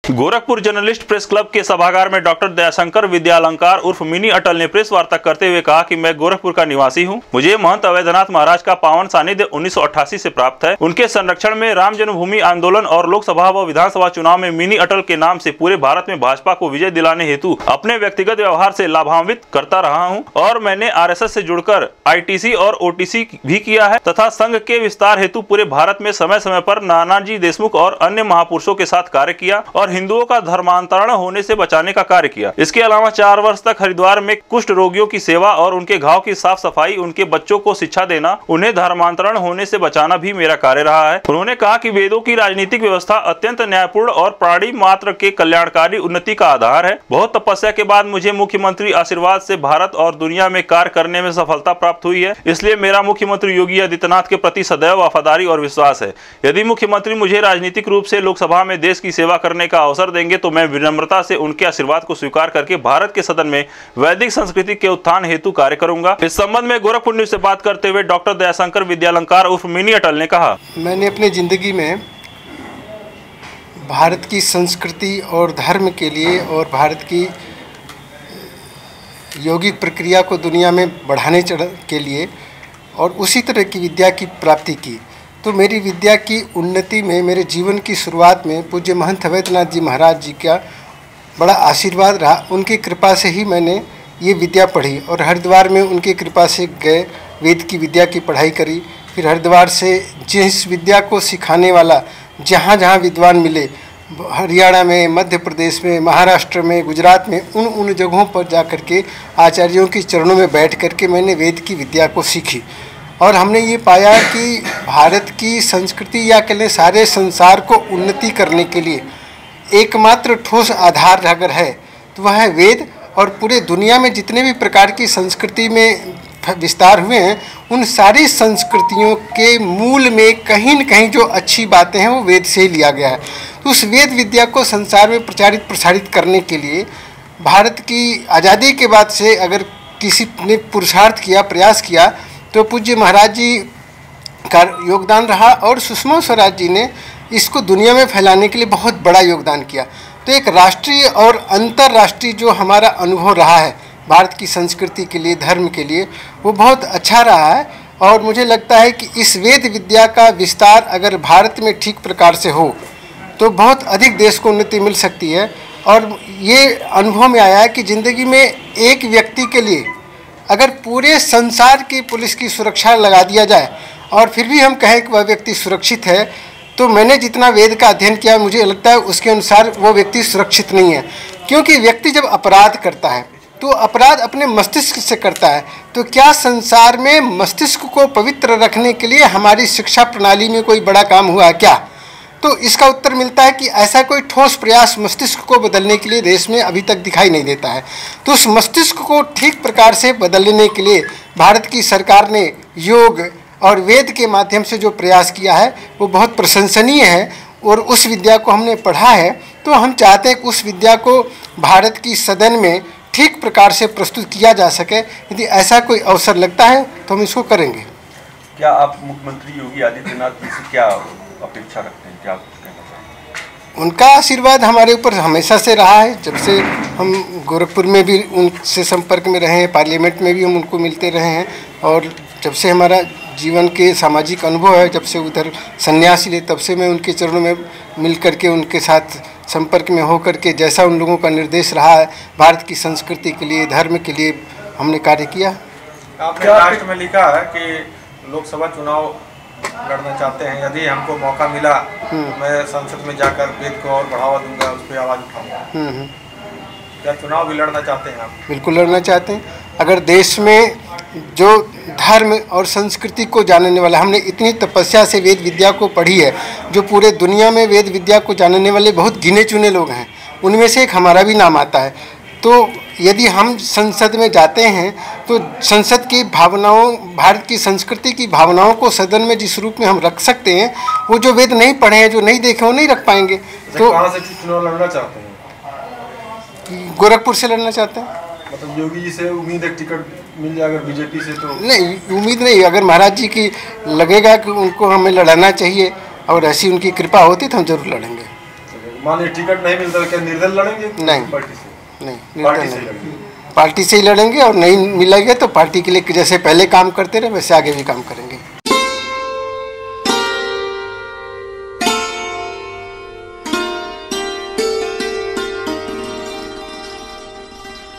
Gorakhpur journalist press club के सभागार में डॉक्टर दयाशंकर विद्यालंकार उर्फ मिनी अटल ने प्रेस वार्ता करते हुए कहा कि मैं गोरखपुर का निवासी हूं। मुझे महंत अवैधनाथ महाराज का पावन सानिध्य 1988 से प्राप्त है। उनके संरक्षण में राम जन्मभूमि आंदोलन और लोकसभा व विधानसभा चुनाव में मिनी अटल के नाम से पूरे भारत में भाजपा को विजय दिलाने हेतु अपने व्यक्तिगत व्यवहार से लाभान्वित करता रहा हूँ और मैंने RSS से जुड़कर ITC और OTC भी किया है तथा संघ के विस्तार हेतु पूरे भारत में समय समय पर नानाजी देशमुख और अन्य महापुरुषों के साथ कार्य किया और हिंदुओं का धर्मांतरण होने से बचाने का कार्य किया। इसके अलावा 4 वर्ष तक हरिद्वार में कुष्ठ रोगियों की सेवा और उनके घाव की साफ सफाई, उनके बच्चों को शिक्षा देना, उन्हें धर्मांतरण होने से बचाना भी मेरा कार्य रहा है। उन्होंने कहा कि वेदों की राजनीतिक व्यवस्था अत्यंत न्यायपूर्ण और प्राणी मात्र के कल्याणकारी उन्नति का आधार है। बहुत तपस्या के बाद मुझे मुख्यमंत्री आशीर्वाद से भारत और दुनिया में कार्य करने में सफलता प्राप्त हुई है। इसलिए मेरा मुख्यमंत्री योगी आदित्यनाथ के प्रति सदैव वफादारी और विश्वास है। यदि मुख्यमंत्री मुझे राजनीतिक रूप से लोकसभा में देश की सेवा करने का अवसर देंगे तो मैं विनम्रता से उनके आशीर्वाद को स्वीकार करके भारत के सदन में वैदिक संस्कृति के उत्थान हेतु कार्य करूंगा। इस संबंध में गोरखपुर न्यूज से बात करते हुए डॉक्टर दयाशंकर विद्यालंकार उर्फ मिनी अटल ने कहा, मैंने अपनी जिंदगी में भारत की संस्कृति और धर्म के लिए और भारत की यौगिक प्रक्रिया को दुनिया में बढ़ाने के लिए और उसी तरह की विद्या की प्राप्ति की। तो मेरी विद्या की उन्नति में मेरे जीवन की शुरुआत में पूज्य महंत अवैधनाथ जी महाराज जी का बड़ा आशीर्वाद रहा। उनकी कृपा से ही मैंने ये विद्या पढ़ी और हरिद्वार में उनकी कृपा से गए, वेद की विद्या की पढ़ाई करी। फिर हरिद्वार से जिस विद्या को सिखाने वाला जहाँ जहाँ विद्वान मिले, हरियाणा में, मध्य प्रदेश में, महाराष्ट्र में, गुजरात में, उन जगहों पर जा कर के आचार्यों के चरणों में बैठ कर के मैंने वेद की विद्या को सीखी। और हमने ये पाया कि भारत की संस्कृति या कह लें सारे संसार को उन्नति करने के लिए एकमात्र ठोस आधार अगर है तो वह है वेद। और पूरे दुनिया में जितने भी प्रकार की संस्कृति में विस्तार हुए हैं, उन सारी संस्कृतियों के मूल में कहीं न कहीं जो अच्छी बातें हैं वो वेद से ही लिया गया है। तो उस वेद विद्या को संसार में प्रसारित करने के लिए भारत की आज़ादी के बाद से अगर किसी ने पुरुषार्थ किया, प्रयास किया, तो पूज्य महाराज जी का योगदान रहा और सुषमा स्वराज जी ने इसको दुनिया में फैलाने के लिए बहुत बड़ा योगदान किया। तो एक राष्ट्रीय और अंतर्राष्ट्रीय जो हमारा अनुभव रहा है भारत की संस्कृति के लिए, धर्म के लिए, वो बहुत अच्छा रहा है। और मुझे लगता है कि इस वेद विद्या का विस्तार अगर भारत में ठीक प्रकार से हो तो बहुत अधिक देश को उन्नति मिल सकती है। और ये अनुभव में आया है कि ज़िंदगी में एक व्यक्ति के लिए अगर पूरे संसार की पुलिस की सुरक्षा लगा दिया जाए और फिर भी हम कहें कि वह व्यक्ति सुरक्षित है, तो मैंने जितना वेद का अध्ययन किया मुझे लगता है उसके अनुसार वो व्यक्ति सुरक्षित नहीं है। क्योंकि व्यक्ति जब अपराध करता है तो अपराध अपने मस्तिष्क से करता है। तो क्या संसार में मस्तिष्क को पवित्र रखने के लिए हमारी शिक्षा प्रणाली में कोई बड़ा काम हुआ है क्या? तो इसका उत्तर मिलता है कि ऐसा कोई ठोस प्रयास मस्तिष्क को बदलने के लिए देश में अभी तक दिखाई नहीं देता है। तो उस मस्तिष्क को ठीक प्रकार से बदलने के लिए भारत की सरकार ने योग और वेद के माध्यम से जो प्रयास किया है वो बहुत प्रशंसनीय है। और उस विद्या को हमने पढ़ा है, तो हम चाहते हैं कि उस विद्या को भारत की सदन में ठीक प्रकार से प्रस्तुत किया जा सके। यदि ऐसा कोई अवसर लगता है तो हम इसको करेंगे। क्या आप मुख्यमंत्री योगी आदित्यनाथ जी से क्या अपेक्षा रखते हैं, क्या कुछ कहना चाहेंगे? उनका आशीर्वाद हमारे ऊपर हमेशा से रहा है। जब से हम गोरखपुर में भी उनसे संपर्क में रहे हैं, पार्लियामेंट में भी हम उनको मिलते रहे हैं। और जब से हमारा जीवन के सामाजिक अनुभव है, जब से उधर संन्यास लिए, तब से मैं उनके चरणों में मिल करके उनके साथ संपर्क में हो करके जैसा उन लोगों का निर्देश रहा है भारत की संस्कृति के लिए, धर्म के लिए हमने कार्य किया। आपने राष्ट्र में लिखा है कि लोकसभा चुनाव लड़ना चाहते हैं, यदि हमको मौका मिला मैं संसद में जाकर वेद को और बढ़ावा दूंगा, उस पर आवाज़ उठाऊंगा। क्या चुनाव भी लड़ना चाहते हैं आप? बिल्कुल लड़ना चाहते हैं। अगर देश में जो धर्म और संस्कृति को जानने वाला, हमने इतनी तपस्या से वेद विद्या को पढ़ी है, जो पूरे दुनिया में वेद विद्या को जानने वाले बहुत गिने चुने लोग हैं, उनमें से एक हमारा भी नाम आता है। तो यदि हम संसद में जाते हैं तो संसद की भावनाओं, भारत की संस्कृति की भावनाओं को सदन में जिस रूप में हम रख सकते हैं, वो जो वेद नहीं पढ़े हैं, जो नहीं देखे, वो नहीं रख पाएंगे। तो कहाँ से चुनाव लड़ना चाहते हैं? गोरखपुर से लड़ना चाहते हैं। मतलब योगी जी से उम्मीद है टिकट मिल जाए अगर बीजेपी से? तो नहीं, उम्मीद नहीं। अगर महाराज जी की लगेगा कि उनको हमें लड़ाना चाहिए और ऐसी उनकी कृपा होती तो हम जरूर लड़ेंगे। मानिए टिकट नहीं मिलता क्या निर्दल लड़ेंगे? नहीं, पार्टी से नहीं, पार्टी से निर्दल नहीं, लड़ेंगे। पार्टी से ही लड़ेंगे और नहीं मिलेंगे तो पार्टी के लिए जैसे पहले काम करते रहे वैसे आगे भी काम करेंगे।